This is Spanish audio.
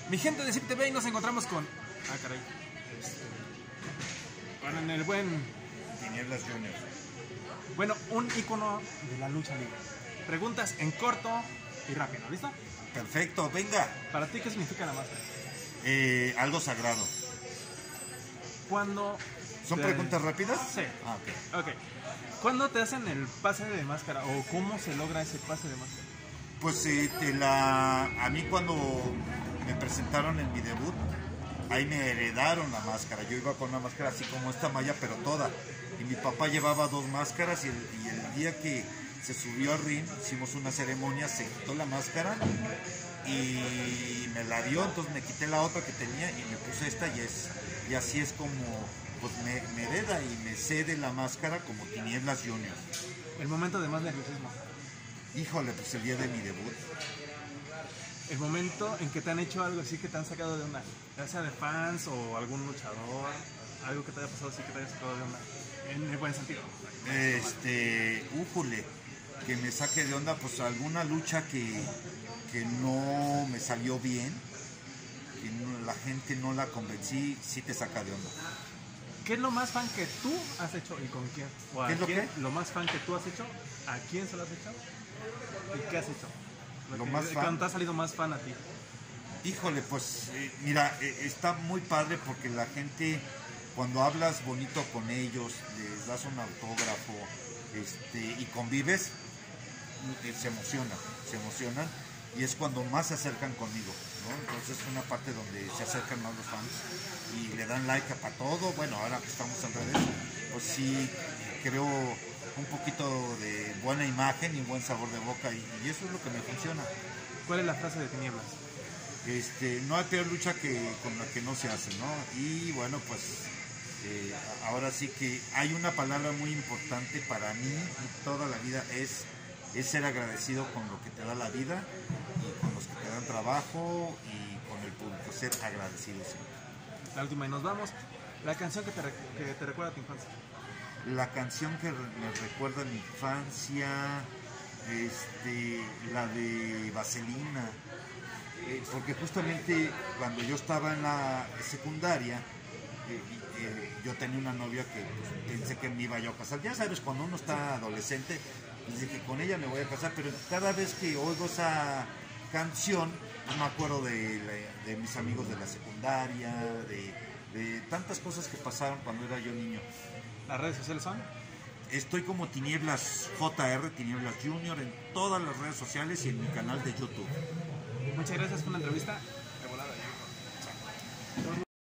Mi gente de Zip TV y nos encontramos con... Ah, caray. Con el buen... Tinieblas Junior. Bueno, un ícono de la lucha libre. Preguntas en corto y rápido, ¿listo? Perfecto, venga. Para ti, ¿qué significa la máscara? Algo sagrado. ¿Cuándo... ¿Son preguntas rápidas? Sí. Ah, ok. Ok. ¿Cuándo te hacen el pase de máscara o cómo se logra ese pase de máscara? Pues a mí cuando me presentaron en mi debut, ahí me heredaron la máscara. Yo iba con una máscara así como esta malla, pero toda. Y mi papá llevaba dos máscaras y el día que se subió al ring, hicimos una ceremonia, se quitó la máscara y me la dio, entonces me quité la otra que tenía y me puse esta y así es como pues me hereda y me cede la máscara como Tinieblas Junior. El momento de más nerviosismo. Híjole, pues el día de mi debut. El momento en que te han hecho algo así que te han sacado de onda, ya sea de fans o algún luchador, algo que te haya pasado así que te haya sacado de onda, en el buen sentido. Újule, que me saque de onda, pues alguna lucha que no me salió bien, que la gente no la convencí, sí te saca de onda. ¿Qué es lo más fan que tú has hecho y con quién? ¿O a ¿Qué es lo quién? qué? Lo más fan que tú has hecho, ¿a quién se lo has hecho? ¿Y qué has hecho? Lo más fan. ¿Cuándo te ha salido más fan a ti? Híjole, pues mira, está muy padre porque la gente, cuando hablas bonito con ellos, les das un autógrafo y convives, se emocionan y es cuando más se acercan conmigo, ¿no? Entonces es una parte donde se acercan más los fans y le dan like para todo. Bueno, ahora que estamos en redes, pues sí, creo un poquito de buena imagen y buen sabor de boca y eso es lo que me funciona. ¿Cuál es la frase de Tinieblas? No hay peor lucha con la que no se hace, ¿no? Y bueno, pues ahora sí que hay una palabra muy importante para mí y toda la vida es ser agradecido con lo que te da la vida y con los que te dan trabajo y con el público, ser agradecido siempre. La última y nos vamos. La canción que te recuerda a tu infancia. La canción que me recuerda a mi infancia, la de Vaselina, porque justamente cuando yo estaba en la secundaria, yo tenía una novia que pues, pensé que me iba yo a casar. Ya sabes, cuando uno está adolescente, pues dije, con ella me voy a casar, pero cada vez que oigo esa canción, pues me acuerdo de mis amigos de la secundaria, de tantas cosas que pasaron cuando era yo niño. ¿Las redes sociales son? Estoy como Tinieblas JR, Tinieblas Junior, en todas las redes sociales y en mi canal de YouTube. Muchas gracias por la entrevista. De volada.